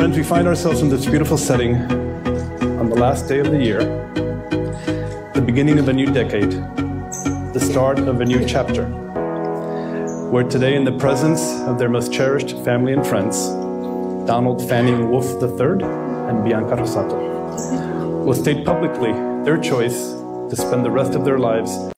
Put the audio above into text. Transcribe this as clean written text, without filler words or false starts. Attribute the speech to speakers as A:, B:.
A: Friends, we find ourselves in this beautiful setting on the last day of the year, the beginning of a new decade, the start of a new chapter. We're today in the presence of their most cherished family and friends, Donald Fanning Wolf III and Bianca Rosato, will state publicly their choice to spend the rest of their lives